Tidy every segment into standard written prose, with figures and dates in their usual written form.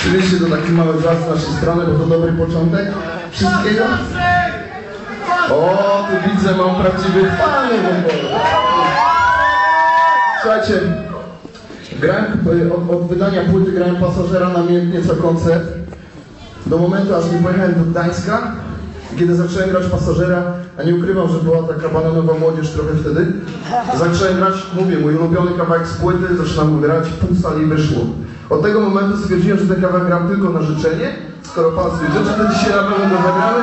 Oczywiście to taki mały żart z naszej strony, bo to dobry początek wszystkiego. O, tu widzę, mam prawdziwych fanów. Słuchajcie, od wydania płyty grałem Pasażera namiętnie co koncert. Do momentu, aż nie pojechałem do Gdańska. Kiedy zacząłem grać Pasażera, a nie ukrywam, że była taka bananowa młodzież trochę wtedy, zacząłem grać, mówię, mój ulubiony kawałek z płyty, zaczynam grać, pół sali wyszło. Od tego momentu stwierdziłem, że ten kawałek gram tylko na życzenie. Skoro pan sobie życzy, to dzisiaj na pewno go zagramy.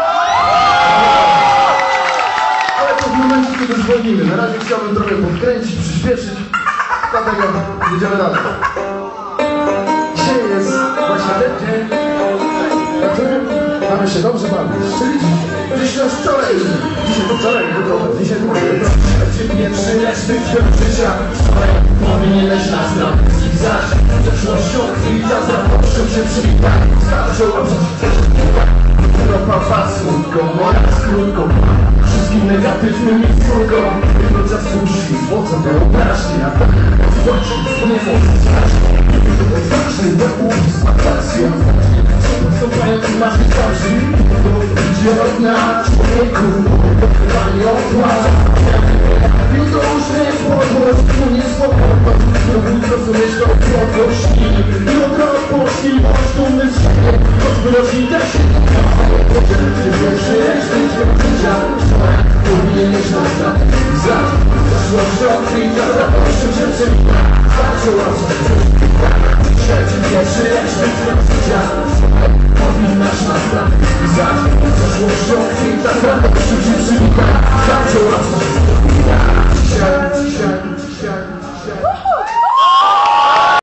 Ale to w momencie, kiedy zwolnimy. Na razie chciałbym trochę podkręcić, przyspieszyć, dlatego jedziemy dalej. Dzisiaj jest właśnie ten dzień, na którym mamy się dobrze bawić, czyli dziś to już wczoraj, dzisiaj to wczoraj, dzisiaj to pierwszy reszty życia, powinieneś nas na wszystkich zaś, przeszłością chwila, zaproszę się przywitać, starczą Europa was słodką, moja skrótką, wszystkim negatywnym i skórką, jedno czas musi, złocą wyobraźni, a tak zobaczyć, co nie może stać, ważny wokół, pasją. Słuchając naszych twarzy, to idzie od nas człowieku, chyba nie opłaca.